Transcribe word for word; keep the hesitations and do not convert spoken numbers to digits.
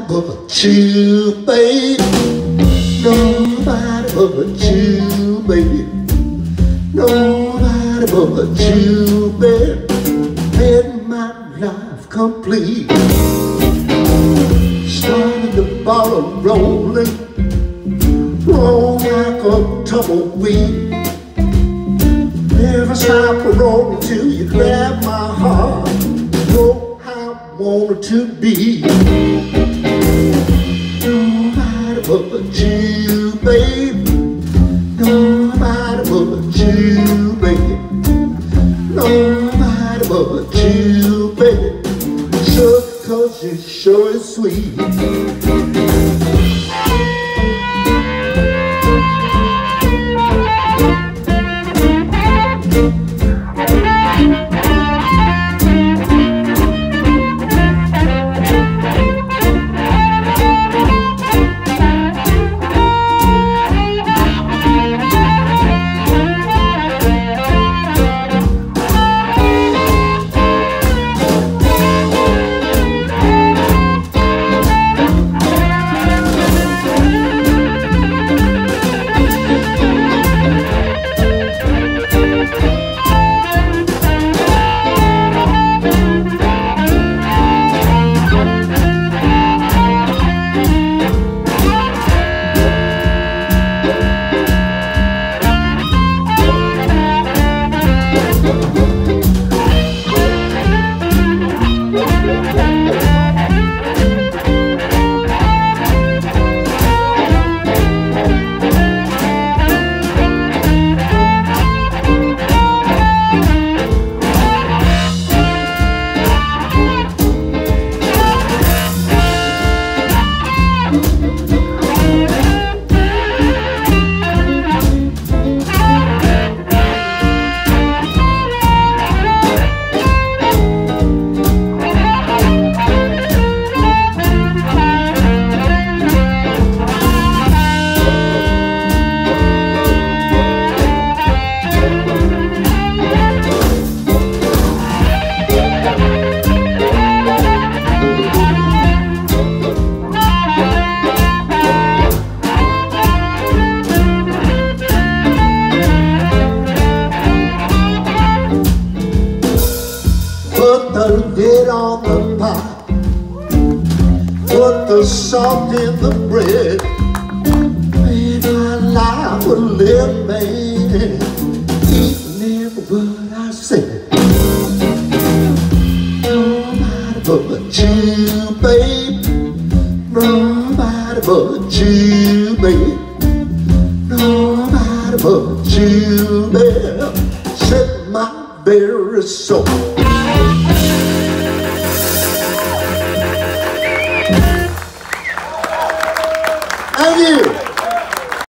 but you, babe. Nobody but you, baby. Nobody but you, babe. Made my life complete. Started the ball rolling, roll like a tumbleweed. Never stop rolling till you grab my heart. Know how I want it to be. Nobody but you, babe. Nobody but you, babe. Nobody but you, babe. Just 'cause you sure is sweet. Put the lid on the pot, put the salt in the bread. Made my life a living man, eating every word I said. Nobody but you, babe. Nobody but you, babe. Nobody but you, babe. Set my very soul. Thank you.